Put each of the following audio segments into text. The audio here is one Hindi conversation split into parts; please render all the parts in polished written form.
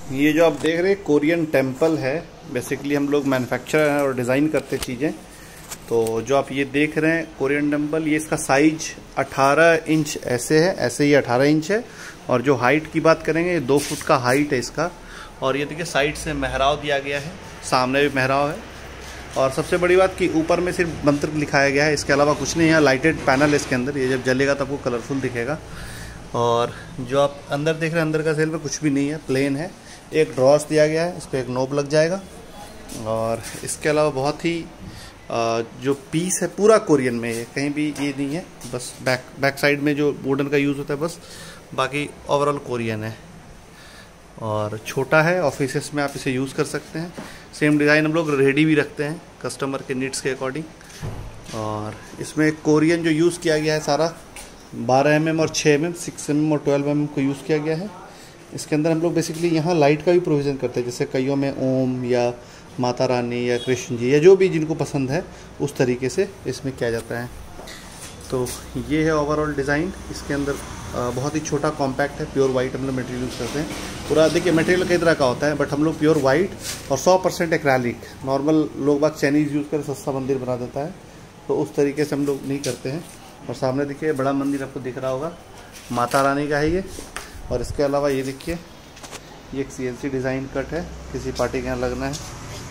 ये जो आप देख रहे हैं कोरियन टेम्पल है। बेसिकली हम लोग मैन्युफैक्चरर हैं और डिज़ाइन करते चीज़ें। तो जो आप ये देख रहे हैं कोरियन टेम्पल, ये इसका साइज 18 इंच ऐसे है, ऐसे ही 18 इंच है। और जो हाइट की बात करेंगे, ये 2 फुट का हाइट है इसका। और ये देखिए साइड से मेहराब दिया गया है, सामने भी मेहराब है। और सबसे बड़ी बात कि ऊपर में सिर्फ मंत्र लिखाया गया है, इसके अलावा कुछ नहीं है। लाइटेड पैनल है इसके अंदर, ये जब जलेगा तो आपको कलरफुल दिखेगा। और जो आप अंदर देख रहे हैं, अंदर का सेल में कुछ भी नहीं है, प्लेन है। एक ड्रॉस दिया गया है, इस पर एक नोब लग जाएगा। और इसके अलावा बहुत ही जो पीस है पूरा कोरियन में है, कहीं भी ये नहीं है। बस बैक साइड में जो वुडन का यूज़ होता है बस, बाकी ओवरऑल कोरियन है। और छोटा है, ऑफिसेस में आप इसे यूज़ कर सकते हैं। सेम डिज़ाइन हम लोग रेडी भी रखते हैं कस्टमर के नीड्स के अकॉर्डिंग। और इसमें कोरियन जो यूज़ किया गया है सारा 12 mm और 6 mm, 6 mm और 12 mm को यूज़ किया गया है। इसके अंदर हम लोग बेसिकली यहाँ लाइट का भी प्रोविज़न करते हैं, जैसे कईयों में ओम या माता रानी या कृष्ण जी या जो भी जिनको पसंद है उस तरीके से इसमें किया जाता है। तो ये है ओवरऑल डिज़ाइन। इसके अंदर बहुत ही छोटा कॉम्पैक्ट है, प्योर वाइट हम लोग मटेरियल यूज़ करते हैं। पूरा देखिए मटेरियल कई तरह का होता है, बट हम लोग प्योर वाइट और 100% एक्रेलिक। नॉर्मल लोग बाग चाइनीज़ यूज़ कर सस्ता मंदिर बना देता है, तो उस तरीके से हम लोग नहीं करते हैं। और सामने देखिए बड़ा मंदिर आपको दिख रहा होगा, माता रानी का है ये। और इसके अलावा ये देखिए, ये एक CNC डिज़ाइन कट है, किसी पार्टी के यहाँ लगना है।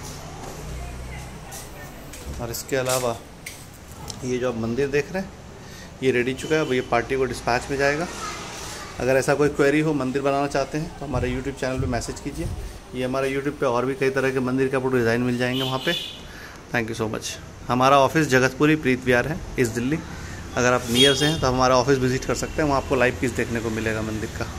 और इसके अलावा ये जो आप मंदिर देख रहे हैं, ये रेडी चुका है। अब ये पार्टी को डिस्पैच में जाएगा। अगर ऐसा कोई क्वेरी हो, मंदिर बनाना चाहते हैं, तो हमारे यूट्यूब चैनल पे मैसेज कीजिए। ये हमारे यूट्यूब पे और भी कई तरह के मंदिर के आपको डिज़ाइन मिल जाएंगे वहाँ पे। Thank you so much. हमारा ऑफिस जगतपुरी प्रीत विहार है, ईस्ट दिल्ली। अगर आप नियर से हैं तो हमारा ऑफिस विजिट कर सकते हैं, वहाँ आपको लाइव पीस देखने को मिलेगा मंदिर का।